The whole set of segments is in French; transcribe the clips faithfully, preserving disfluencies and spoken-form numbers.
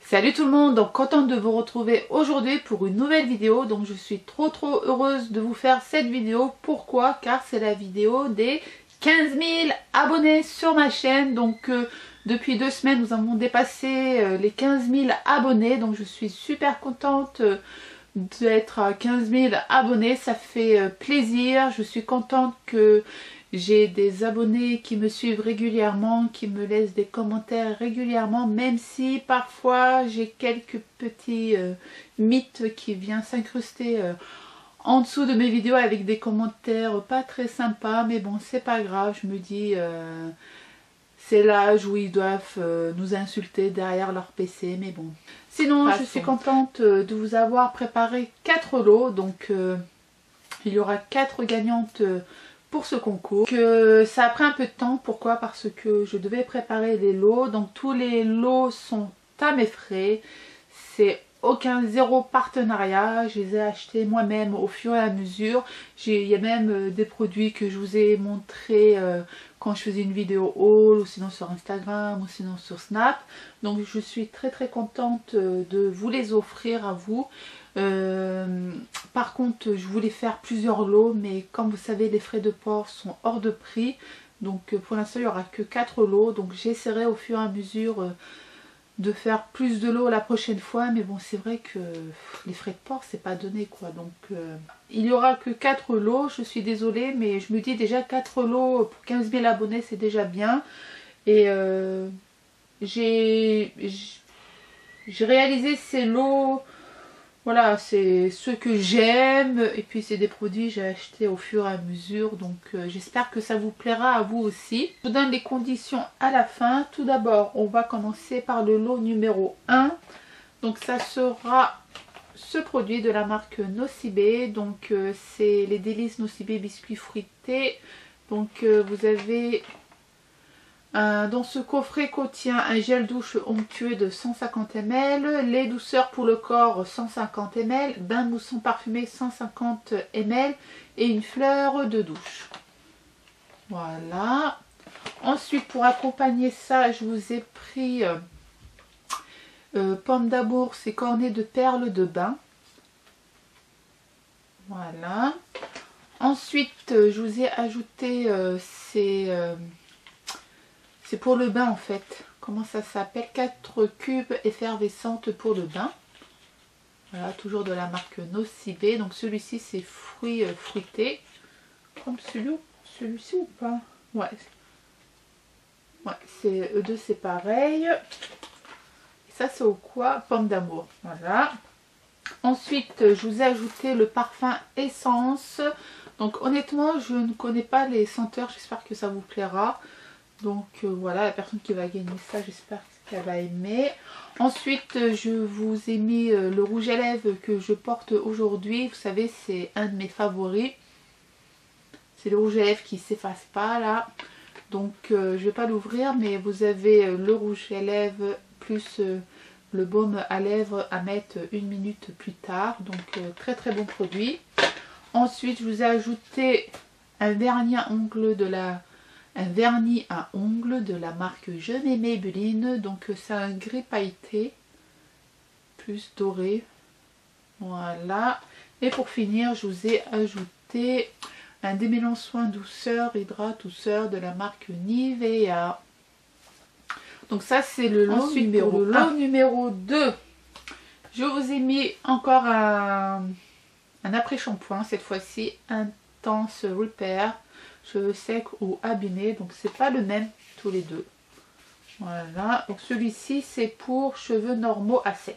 Salut tout le monde, donc contente de vous retrouver aujourd'hui pour une nouvelle vidéo. Donc je suis trop trop heureuse de vous faire cette vidéo. Pourquoi? Car c'est la vidéo des quinze mille abonnés sur ma chaîne. Donc euh, depuis deux semaines nous avons dépassé euh, les quinze mille abonnés. Donc je suis super contente euh, d'être à quinze mille abonnés, ça fait euh, plaisir. Je suis contente que j'ai des abonnés qui me suivent régulièrement, qui me laissent des commentaires régulièrement, même si parfois j'ai quelques petits euh, mythes qui viennent s'incruster euh, en dessous de mes vidéos avec des commentaires pas très sympas, mais bon, c'est pas grave. Je me dis euh, c'est l'âge où ils doivent euh, nous insulter derrière leur P C, mais bon. Sinon, Passons. Je suis contente euh, de vous avoir préparé quatre lots, donc euh, il y aura quatre gagnantes euh, pour ce concours. Que ça a pris un peu de temps, pourquoi? Parce que je devais préparer les lots, donc tous les lots sont à mes frais, c'est aucun zéro partenariat, je les ai achetés moi-même au fur et à mesure. Il y a même euh, des produits que je vous ai montrés euh, quand je faisais une vidéo haul, ou sinon sur Instagram, ou sinon sur Snap. Donc je suis très très contente euh, de vous les offrir à vous. Euh, par contre je voulais faire plusieurs lots, mais comme vous savez les frais de port sont hors de prix, donc pour l'instant il n'y aura que quatre lots, donc j'essaierai au fur et à mesure euh, de faire plus de lots la prochaine fois, mais bon c'est vrai que les frais de port c'est pas donné quoi, donc euh, il y aura que quatre lots, je suis désolée, mais je me dis déjà quatre lots pour quinze mille abonnés c'est déjà bien. Et euh, j'ai j'ai réalisé ces lots. Voilà, c'est ceux que j'aime, et puis c'est des produits que j'ai achetés au fur et à mesure, donc euh, j'espère que ça vous plaira à vous aussi. Je vous donne les conditions à la fin. Tout d'abord, on va commencer par le lot numéro un. Donc ça sera ce produit de la marque Nocibé, donc euh, c'est les délices Nocibé biscuits fruités. Donc euh, vous avez... Euh, dans ce coffret contient un gel douche onctueux de cent cinquante millilitres, lait douceur pour le corps cent cinquante millilitres, bain moussant parfumé cent cinquante millilitres et une fleur de douche. Voilà. Ensuite, pour accompagner ça, je vous ai pris euh, euh, pomme d'amour, c'est cornet de perles de bain. Voilà. Ensuite, euh, je vous ai ajouté euh, ces... Euh, C'est pour le bain en fait. Comment ça s'appelle? quatre cubes effervescentes pour le bain. Voilà, toujours de la marque Nocibé. Donc celui-ci c'est fruits euh, fruités. Comme celui-ci celui ou pas? Ouais. Ouais, c'est eux deux c'est pareil. Et ça c'est au quoi? Pomme d'amour. Voilà. Ensuite, je vous ai ajouté le parfum Essence. Donc honnêtement, je ne connais pas les senteurs. J'espère que ça vous plaira. Donc euh, voilà, la personne qui va gagner ça, j'espère qu'elle va aimer. Ensuite, je vous ai mis euh, le rouge à lèvres que je porte aujourd'hui. Vous savez, c'est un de mes favoris. C'est le rouge à lèvres qui ne s'efface pas là. Donc euh, je ne vais pas l'ouvrir, mais vous avez euh, le rouge à lèvres plus euh, le baume à lèvres à mettre une minute plus tard. Donc euh, très très bon produit. Ensuite, je vous ai ajouté un vernis à ongles de la... un vernis à ongles de la marque Je m'aime Maybelline. Donc c'est un gris pailleté plus doré. Voilà. Et pour finir, je vous ai ajouté un démêlant soin douceur hydrat douceur de la marque Nivea. Donc ça c'est le lot Ensuite, numéro pour le lot numéro deux. Je vous ai mis encore un, un après-shampoing, cette fois-ci Intense Repair cheveux secs ou abîmés, donc c'est pas le même tous les deux. Voilà, donc celui-ci c'est pour cheveux normaux à sec.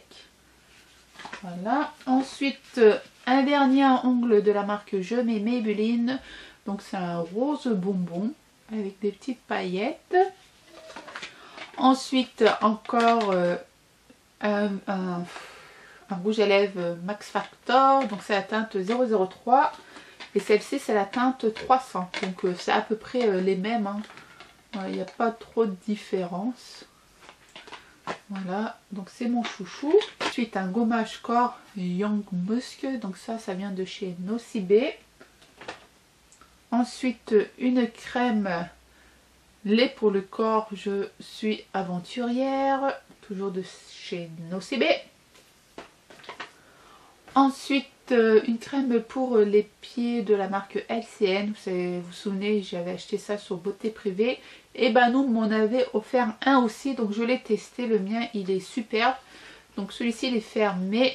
Voilà. Ensuite, un vernis à ongles de la marque Je m'aime Maybelline, donc c'est un rose bonbon avec des petites paillettes. Ensuite encore euh, un, un, un rouge à lèvres Max Factor, donc c'est la teinte zéro zéro trois. Et celle-ci c'est la teinte trois cents, donc euh, c'est à peu près euh, les mêmes, hein. Il n'y a pas trop de différence. Voilà, donc c'est mon chouchou. Ensuite un gommage corps Young Musk, donc ça ça vient de chez Nocibé. Ensuite une crème lait pour le corps Je suis aventurière, toujours de chez Nocibé. Ensuite, euh, une crème pour les pieds de la marque L C N. Vous savez, vous vous souvenez, j'avais acheté ça sur Beauté Privée. Et Banoum m'en avait offert un aussi, donc je l'ai testé. Le mien, il est superbe. Donc celui-ci, il est fermé.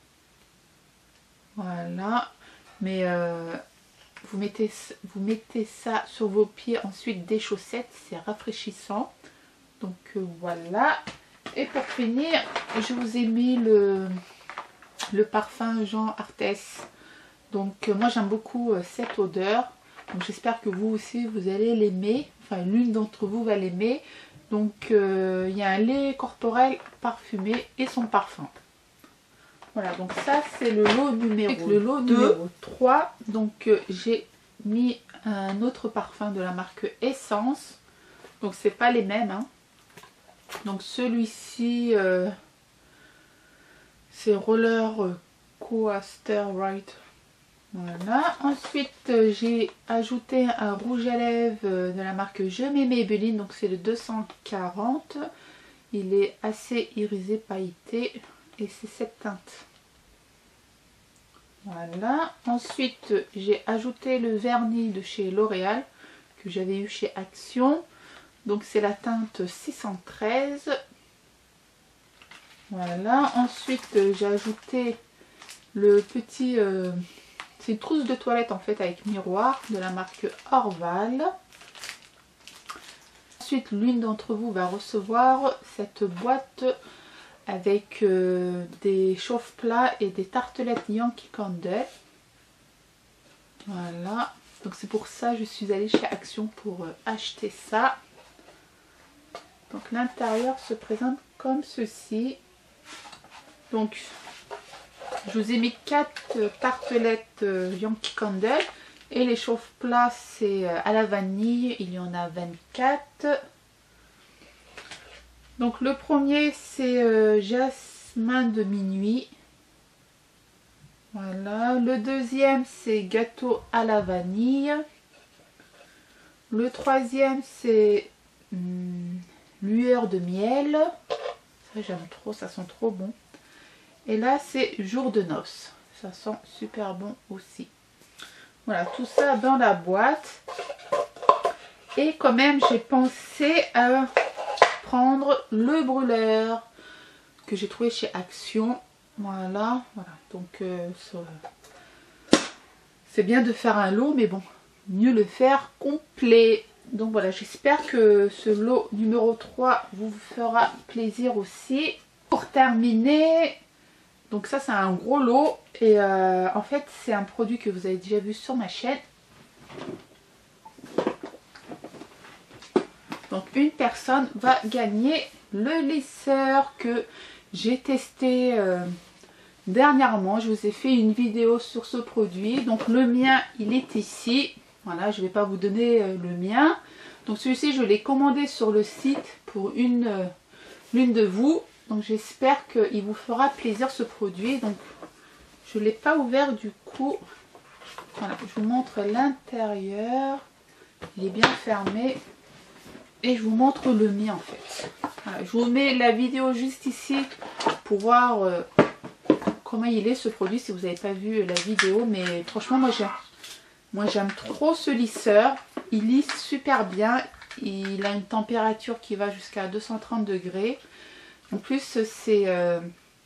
Voilà. Mais euh, vous, mettez, vous mettez ça sur vos pieds, ensuite des chaussettes. C'est rafraîchissant. Donc euh, voilà. Et pour finir, je vous ai mis le... le parfum Jean Arthès. Donc euh, moi j'aime beaucoup euh, cette odeur, donc j'espère que vous aussi vous allez l'aimer, enfin l'une d'entre vous va l'aimer. Donc euh, il y a un lait corporel parfumé et son parfum. Voilà, donc ça c'est le lot numéro le lot numéro trois. Donc euh, j'ai mis un autre parfum de la marque Essence, donc c'est pas les mêmes hein. Donc celui-ci euh, c'est Roller Coaster Ride. Voilà. Ensuite, euh, j'ai ajouté un rouge à lèvres euh, de la marque Je m'aime Maybelline. Donc, c'est le deux cent quarante. Il est assez irisé, pailleté. Et c'est cette teinte. Voilà. Ensuite, j'ai ajouté le vernis de chez L'Oréal que j'avais eu chez Action. Donc, c'est la teinte six cent treize. Voilà, ensuite euh, j'ai ajouté le petit, euh, c'est une trousse de toilette en fait avec miroir de la marque Orval. Ensuite, l'une d'entre vous va recevoir cette boîte avec euh, des chauffe-plats et des tartelettes Yankee Candle. Voilà, donc c'est pour ça que je suis allée chez Action pour euh, acheter ça. Donc l'intérieur se présente comme ceci. Donc, je vous ai mis quatre tartelettes euh, Yankee Candle et les chauffe-plats c'est euh, à la vanille, il y en a vingt-quatre. Donc le premier c'est euh, jasmin de minuit. Voilà, le deuxième c'est gâteau à la vanille. Le troisième c'est hum, lueur de miel. Ça j'aime trop, ça sent trop bon. Et là c'est jour de noces, ça sent super bon aussi. Voilà, tout ça dans la boîte. Et quand même j'ai pensé à prendre le brûleur que j'ai trouvé chez Action. Voilà, voilà. Donc euh, c'est bien de faire un lot, mais bon, mieux le faire complet. Donc voilà, j'espère que ce lot numéro trois vous fera plaisir aussi. Pour terminer, donc ça c'est un gros lot et euh, en fait c'est un produit que vous avez déjà vu sur ma chaîne. Donc une personne va gagner le lisseur que j'ai testé euh, dernièrement. Je vous ai fait une vidéo sur ce produit. Donc le mien il est ici. Voilà, je ne vais pas vous donner euh, le mien. Donc celui-ci je l'ai commandé sur le site pour une euh, l'une de vous. Donc j'espère qu'il vous fera plaisir ce produit. Donc je ne l'ai pas ouvert du coup. Voilà, je vous montre l'intérieur. Il est bien fermé. Et je vous montre le mien en fait. Voilà, je vous mets la vidéo juste ici pour voir euh, comment il est ce produit si vous n'avez pas vu la vidéo. Mais franchement moi j'aime moi j'aime trop ce lisseur. Il lisse super bien. Il a une température qui va jusqu'à deux cent trente degrés. En plus c'est... Euh,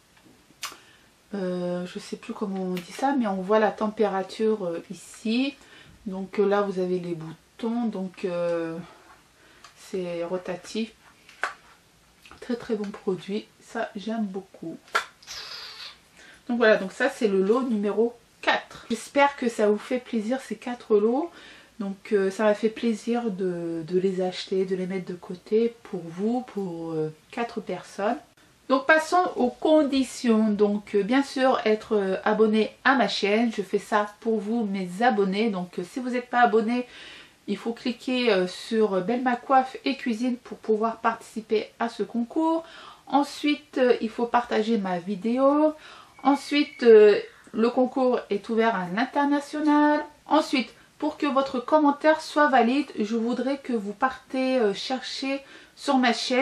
euh, je sais plus comment on dit ça, mais on voit la température euh, ici. Donc euh, là vous avez les boutons. Donc... Euh, c'est rotatif, très très bon produit, ça j'aime beaucoup. Donc voilà, donc ça c'est le lot numéro quatre. J'espère que ça vous fait plaisir ces quatre lots. Donc euh, ça m'a fait plaisir de, de les acheter, de les mettre de côté pour vous, pour euh, quatre personnes. Donc passons aux conditions. Donc euh, bien sûr être euh, abonné à ma chaîne, je fais ça pour vous mes abonnés. Donc euh, si vous n'êtes pas abonné, il faut cliquer sur Belle Ma Coiffe et Cuisine pour pouvoir participer à ce concours. Ensuite, il faut partager ma vidéo. Ensuite, le concours est ouvert à l'international. Ensuite, pour que votre commentaire soit valide, je voudrais que vous partez chercher sur ma chaîne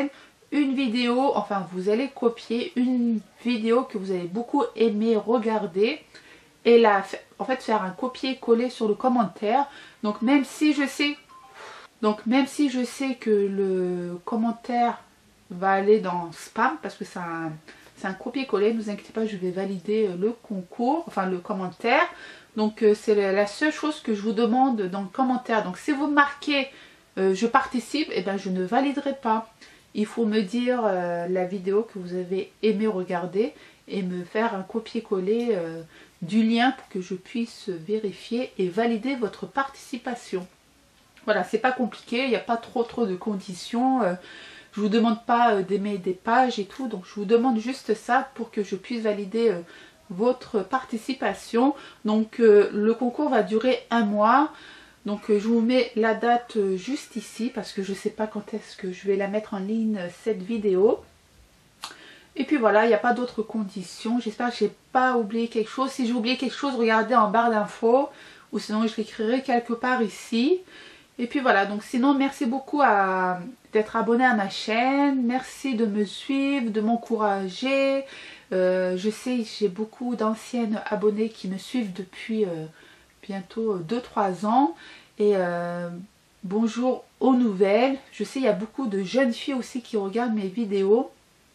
une vidéo, enfin vous allez copier une vidéo que vous avez beaucoup aimé regarder et la, en fait faire un copier-coller sur le commentaire. Donc même si je sais, donc même si je sais que le commentaire va aller dans spam parce que c'est un, c'est un copier-coller, ne vous inquiétez pas, je vais valider le concours, enfin le commentaire. Donc euh, c'est la seule chose que je vous demande dans le commentaire. Donc si vous marquez euh, je participe, et eh ben je ne validerai pas. Il faut me dire euh, la vidéo que vous avez aimé regarder et me faire un copier-coller euh, du lien pour que je puisse vérifier et valider votre participation. Voilà, c'est pas compliqué, il n'y a pas trop trop de conditions. Euh, je vous demande pas euh, d'aimer des pages et tout, donc je vous demande juste ça pour que je puisse valider euh, votre participation. Donc euh, le concours va durer un mois. Donc euh, je vous mets la date euh, juste ici parce que je ne sais pas quand est-ce que je vais la mettre en ligne euh, cette vidéo. Et puis voilà, il n'y a pas d'autres conditions. J'espère que je n'ai pas oublié quelque chose. Si j'ai oublié quelque chose, regardez en barre d'infos. Ou sinon je l'écrirai quelque part ici. Et puis voilà, donc sinon merci beaucoup d'être abonné à ma chaîne. Merci de me suivre, de m'encourager. Euh, je sais que j'ai beaucoup d'anciennes abonnées qui me suivent depuis... Euh, bientôt deux trois ans et euh, bonjour aux nouvelles. Je sais il y a beaucoup de jeunes filles aussi qui regardent mes vidéos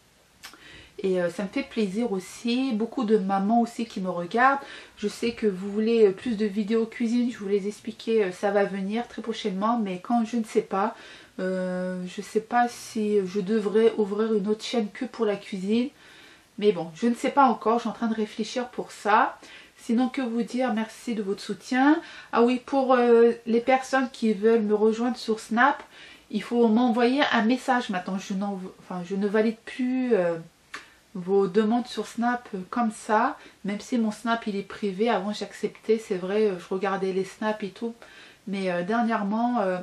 et euh, ça me fait plaisir aussi. Beaucoup de mamans aussi qui me regardent. Je sais que vous voulez plus de vidéos cuisine, je vous les expliquer, ça va venir très prochainement, mais quand je ne sais pas, euh, je ne sais pas si je devrais ouvrir une autre chaîne que pour la cuisine, mais bon, je ne sais pas encore, je suis en train de réfléchir pour ça. Sinon, que vous dire, merci de votre soutien. Ah oui, pour euh, les personnes qui veulent me rejoindre sur Snap, il faut m'envoyer un message maintenant. Je, enfin, je ne valide plus euh, vos demandes sur Snap euh, comme ça. Même si mon Snap il est privé, avant j'acceptais, c'est vrai, euh, je regardais les snaps et tout. Mais euh, dernièrement, euh,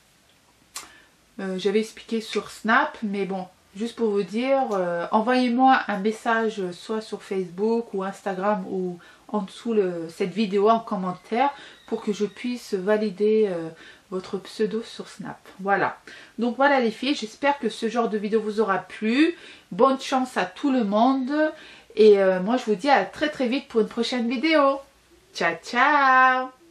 euh, j'avais expliqué sur Snap, mais bon, juste pour vous dire, euh, envoyez-moi un message euh, soit sur Facebook ou Instagram ou en dessous le, cette vidéo en commentaire pour que je puisse valider euh, votre pseudo sur Snap. Voilà. Donc voilà les filles, j'espère que ce genre de vidéo vous aura plu. Bonne chance à tout le monde. Et euh, moi je vous dis à très très vite pour une prochaine vidéo. Ciao ciao.